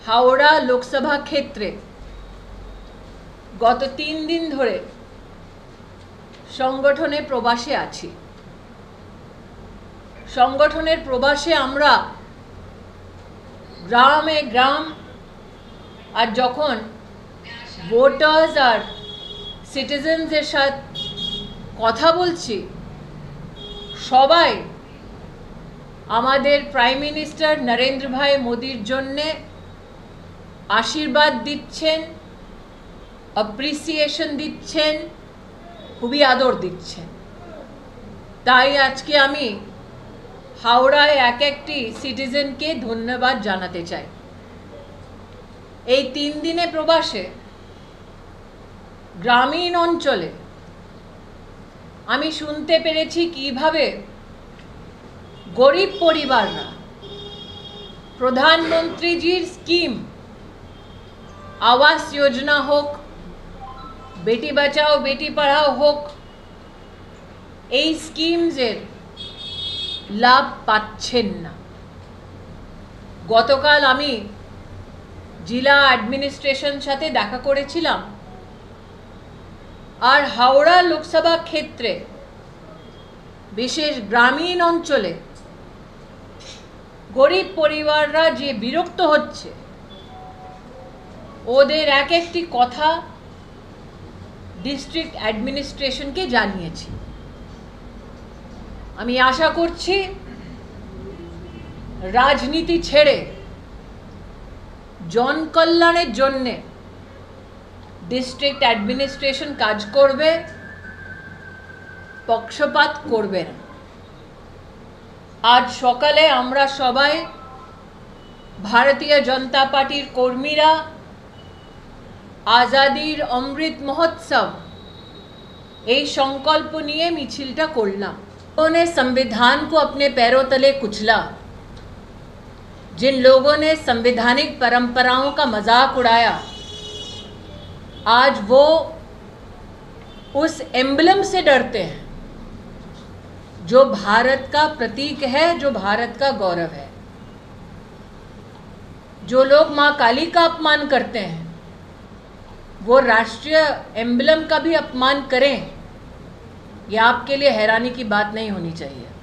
হাওড়া লোকসভা ক্ষেত্রে গত 3 দিন ধরে সংগঠনের প্রবাসে আছি। সংগঠনের প্রবাসে আমরা গ্রামে গ্রাম আর যখন ভোটার্স আর সিটিজেন্সের সাথে কথা বলছি, সবাই আমাদের প্রাইম মিনিস্টার নরেন্দ্র ভাই মোদির জন্যে আশীর্বাদ দিচ্ছেন, অ্যাপ্রিসিয়েশন দিচ্ছেন, খুবই আদর দিচ্ছেন। তাই আজকে আমি হাওড়ায় একটি সিটিজেনকে ধন্যবাদ জানাতে চাই। এই 3 দিনে প্রবাসে গ্রামীণ অঞ্চলে আমি শুনতে পেরেছি কিভাবে গরিব পরিবাররা প্রধানমন্ত্রীজির স্কিম आवास योजना হোক, বেটি বাঁচাও বেটি পড়াও হোক, এই স্কিমসের লাভ পাচ্ছেন না। গতকাল আমি জেলা অ্যাডমিনিস্ট্রেশন সাথে দেখা করেছিলাম, আর হাওড়া লোকসভা ক্ষেত্রে বিশেষ গ্রামীণ অঞ্চলে গরিব পরিবাররা যে বিরক্ত হচ্ছে, ওদের একটি কথা ডিস্ট্রিক্ট অ্যাডমিনিস্ট্রেশনকে জানিয়েছি। আমি আশা করছি রাজনীতি ছেড়ে জনকল্যাণের জন্য ডিস্ট্রিক্ট অ্যাডমিনিস্ট্রেশন কাজ করবে, পক্ষপাত করবে না। আজ সকালে আমরা সবাই ভারতীয় জনতা পার্টির কর্মীরা आज़ादीर अमृत महोत्सव এই संकल्प নিয়ে মিছিলটা করলাম। उन्होंने संविधान को अपने पैरों तले कुचला, जिन लोगों ने संवैधानिक परंपराओं का मजाक उड़ाया, आज वो उस एम्बलम से डरते हैं जो भारत का प्रतीक है, जो भारत का गौरव है। जो लोग माँ काली का अपमान करते हैं, वो राष्ट्रीय एम्बलम का भी अपमान करें, यह आपके लिए हैरानी की बात नहीं होनी चाहिए।